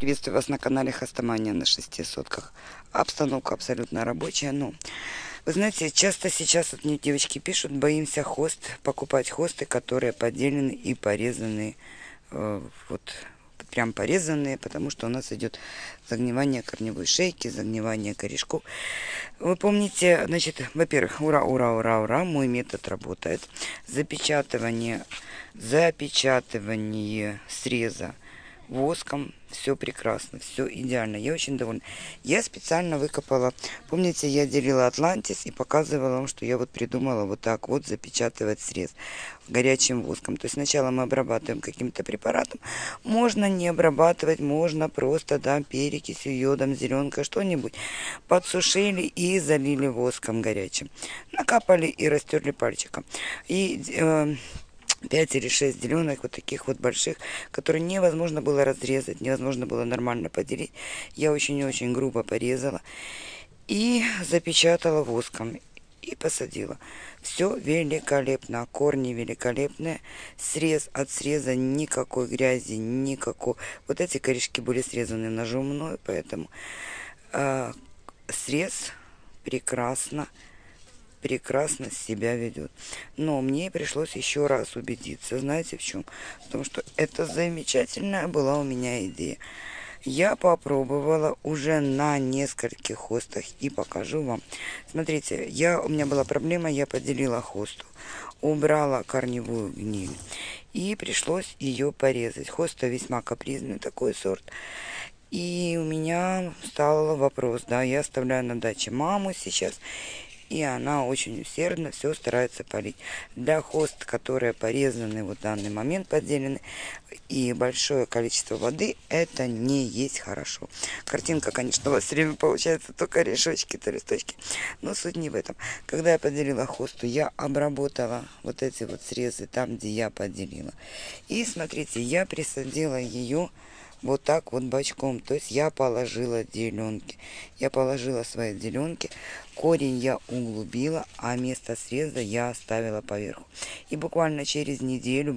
Приветствую вас на канале Хастамания на 6 сотках. Обстановка абсолютно рабочая. Но вы знаете, часто сейчас от мне девочки пишут: боимся хост, покупать хосты, которые поделены и порезаны. Вот прям порезанные, потому что у нас идет загнивание корневой шейки, загнивание корешков. Вы помните, значит, во-первых, ура, ура, ура, ура, мой метод работает. Запечатывание среза воском, все прекрасно, все идеально, я очень довольна. Я специально выкопала, помните, я делила Атлантис и показывала вам, что я вот придумала вот так вот запечатывать срез горячим воском. То есть сначала мы обрабатываем каким-то препаратом, можно не обрабатывать, можно просто, да, перекисью, йодом, зеленкой, что-нибудь, подсушили и залили воском горячим, накапали и растерли пальчиком. И 5 или 6 зеленых, вот таких вот больших, которые невозможно было разрезать, невозможно было нормально поделить. Я очень-очень грубо порезала и запечатала воском и посадила. Все великолепно, корни великолепные, срез от среза никакой грязи, никакой. Вот эти корешки были срезаны ножом мною, поэтому срез прекрасно себя ведет. Но мне пришлось еще раз убедиться. Знаете в чем? Потому что это замечательная была у меня идея. Я попробовала уже на нескольких хостах и покажу вам. Смотрите, у меня была проблема, я поделила хосту, убрала корневую гниль и пришлось ее порезать. Хоста весьма капризный такой сорт. И у меня стал вопрос, да, я оставляю на даче маму сейчас, и она очень усердно все старается полить. Для хост, которые порезаны вот в данный момент, поделены, и большое количество воды, это не есть хорошо. Картинка, конечно, у вас все время получается то корешочки, то листочки, но суть не в этом. Когда я поделила хосту, я обработала вот эти вот срезы там, где я поделила. И смотрите, я присадила ее вот так вот бочком, то есть я положила деленки. Я положила свои деленки, корень я углубила, а место среза я оставила поверху. И буквально через неделю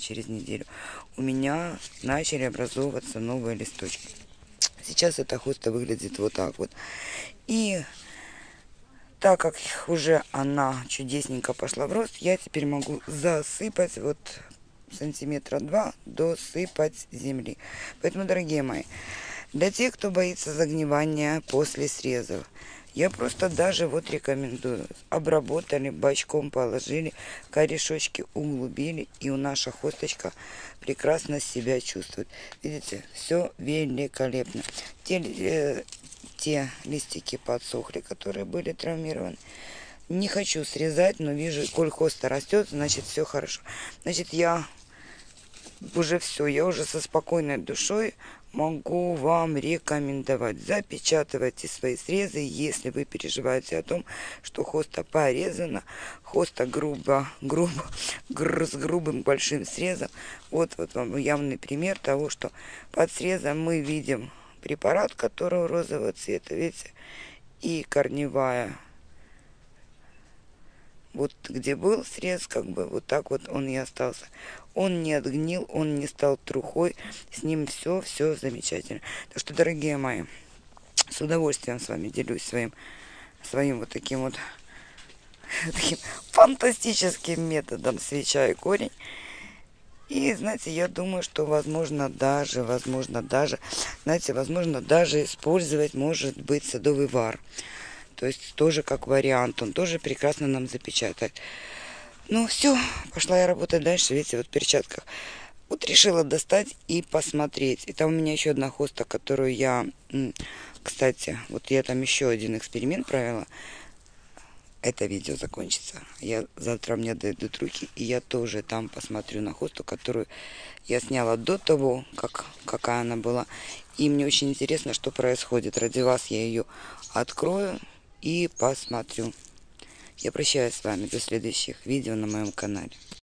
у меня начали образовываться новые листочки. Сейчас эта хоста выглядит вот так вот. И так как уже она чудесненько пошла в рост, я теперь могу засыпать вот сантиметра 2 досыпать земли. Поэтому, дорогие мои, для тех, кто боится загнивания после срезов, я просто даже вот рекомендую. Обработали, бочком положили, корешочки углубили, и у наша хосточка прекрасно себя чувствует. Видите, все великолепно. Те листики подсохли, которые были травмированы. Не хочу срезать, но вижу, коль хоста растет, значит все хорошо. Значит, я уже со спокойной душой могу вам рекомендовать. Запечатывайте свои срезы, если вы переживаете о том, что хоста порезана, хоста с грубым большим срезом. Вот вам явный пример того, что под срезом мы видим препарат, который розового цвета, видите, и корневая. Вот где был срез, как бы вот так вот он и остался. Он не отгнил, он не стал трухой. С ним все замечательно. Так что, дорогие мои, с удовольствием с вами делюсь своим вот таким фантастическим методом свеча и корень. И, знаете, я думаю, что возможно даже использовать, может быть, садовый вар. То есть тоже как вариант, он тоже прекрасно нам запечатает. Ну все, пошла я работать дальше, видите, вот в перчатках. Вот решила достать и посмотреть. И там у меня еще одна хоста, которую я, кстати, вот я там еще один эксперимент провела. Это видео закончится. Завтра мне дойдут руки, и я тоже там посмотрю на хосту, которую я сняла до того, какая она была. И мне очень интересно, что происходит. Ради вас я ее открою и посмотрю. Я прощаюсь с вами до следующих видео на моем канале.